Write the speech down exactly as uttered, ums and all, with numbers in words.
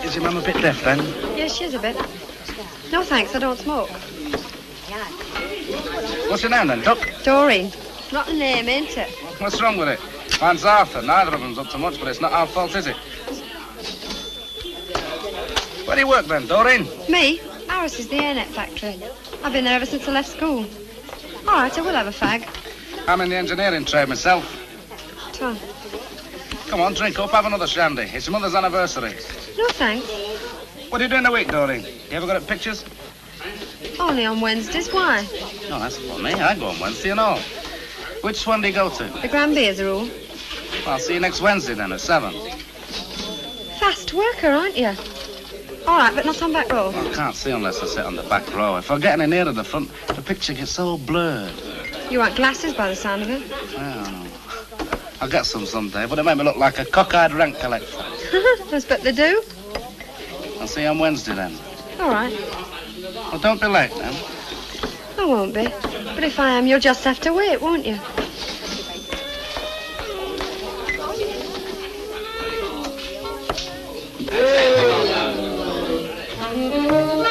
Is your mum a bit deaf, then? Yes, she is a bit. No, thanks, I don't smoke. What's your name, then, Duck? Doreen. Not a name, ain't it? What's wrong with it? Mine's Arthur. Neither of them's up to much, but it's not our fault, is it? Where do you work, then, Doreen? Me? Harris is the airnet factory. I've been there ever since I left school. All right, I will have a fag. I'm in the engineering trade myself. Tom. Come on, drink up, have another shandy. It's your mother's anniversary. No, thanks. What do you do in the week, Doreen? You ever got at pictures? Only on Wednesdays. Why? No, that's funny. I go on Wednesday and all. Which one do you go to? The Grand Beer, as a rule. Well, I'll see you next Wednesday, then, at seven. Fast worker, aren't you? All right, but not on back row. Well, I can't see unless I sit on the back row. If I get any nearer the front, the picture gets so blurred. You want glasses by the sound of it? Well, I'll get some someday, but it make me look like a cockeyed rent collector. I bet they do. I'll see you on Wednesday, then. All right. Well, don't be late, then. I won't be. But if I am, you'll just have to wait, won't you? Hey.